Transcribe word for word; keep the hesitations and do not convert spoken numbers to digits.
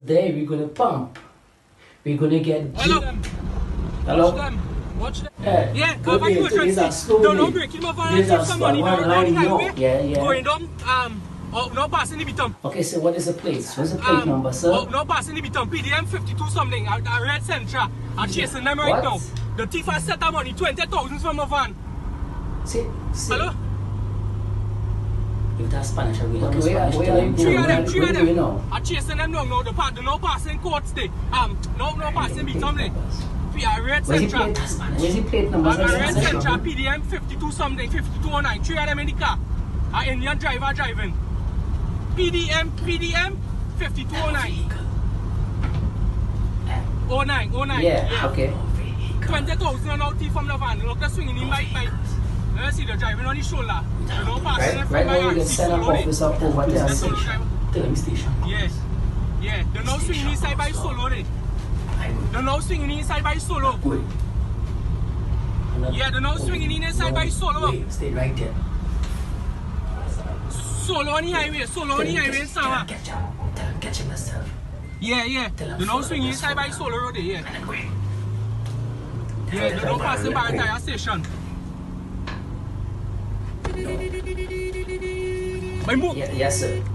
There we're gonna pump. We're gonna get. Hello. Hello. Watch them. Watch them. Yeah. Yeah. Go Come back to there. These are the slowly. Don't know break him off and These are keep some slow. money One down line the highway. up. Yeah, yeah. Going down. Um. Oh, no passing the bitum. Okay, so what is the plate? What's the plate Um, number, sir? Oh, no passing the bitum. P D M fifty-two something. I, I read Centra. I'm chasing them right What? now. The thief has set that money twenty thousand from my van. See, see. Hello. If that's Spanish, I will. Okay, Okay, where, where are you Three of going? them, three Where of are you them. now? I'm chasing them now. No, the part, the no passing court stay. Um, no, no passing bitum. I read Where's the Centra. plate? Where's the plate number? I read Centra. P D M fifty-two something, fifty-two oh nine. Three of them in the car. An Indian driver driving. P D M, P D M fifty-two oh nine. oh nine, oh nine. Yeah, yeah. okay. twenty thousand out from the van. Look, they're swinging in my bike. Let's see the driving on the shoulder. You know, passing Right, from right my now you can send an officer over there and say, tell him station. Yes. Yeah, they're now swinging inside by solo. They. They're now swinging inside by solo. Good. Yeah, they're now swinging inside by solo. Wait, stay right there. Solo on the highway, solo on the highway in Sawa. Catch him, tell him, catch him yourself. Yeah, yeah. They're now swinging inside by solo road, yeah. And then wait. Yeah, they're now passing by a tire station. My move. Yeah, yes, sir.